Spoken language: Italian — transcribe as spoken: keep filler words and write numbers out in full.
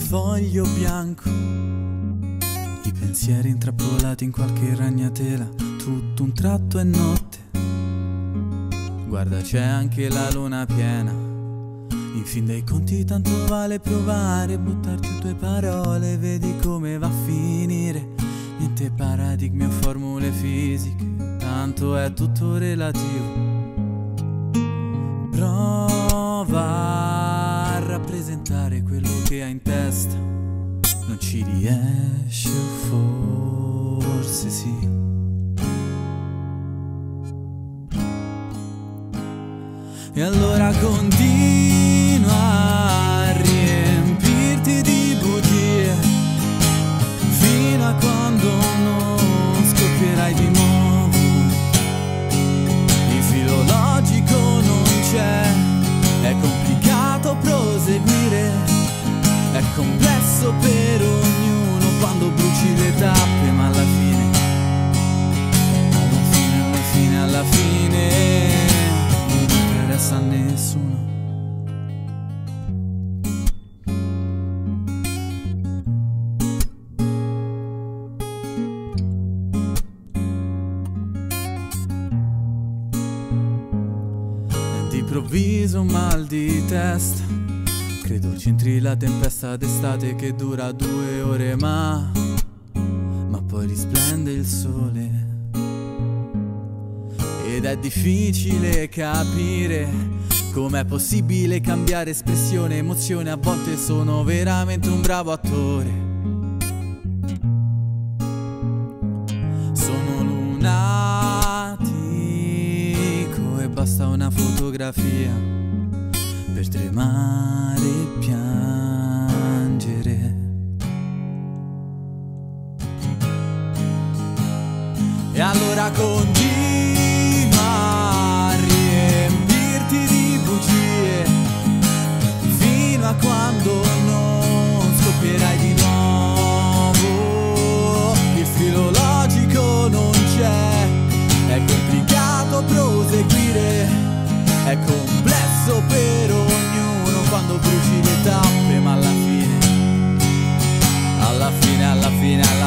foglio bianco, i pensieri intrappolati in qualche ragnatela, tutto un tratto è notte. Guarda, c'è anche la luna piena. In fin dei conti tanto vale provare, buttarci due parole, vedi come va a finire. Niente paradigmi o formule fisiche, tanto è tutto relativo. Prova a rappresentare quello che hai in testa, non ci riesci o forse sì. E allora continua a riempirti di bugie fino a quando non scoppierai di nuovo. Il filo logico non c'è, è complicato proseguire, è complesso per ognuno quando bruci le tappe, ma alla fine, alla fine, alla fine, alla fine a nessuno. D'improvviso un mal di testa, credo c'entri la tempesta d'estate che dura due ore, ma ma poi risplende il sole. Ed è difficile capire com'è possibile cambiare espressione, emozione. A volte sono veramente un bravo attore. Sono lunatico e basta una fotografia per tremare e piangere. E allora continua quando non scoppierai di nuovo. Il filo logico non c'è, è complicato proseguire, è complesso per ognuno quando bruci le tappe, ma alla fine, alla fine, alla fine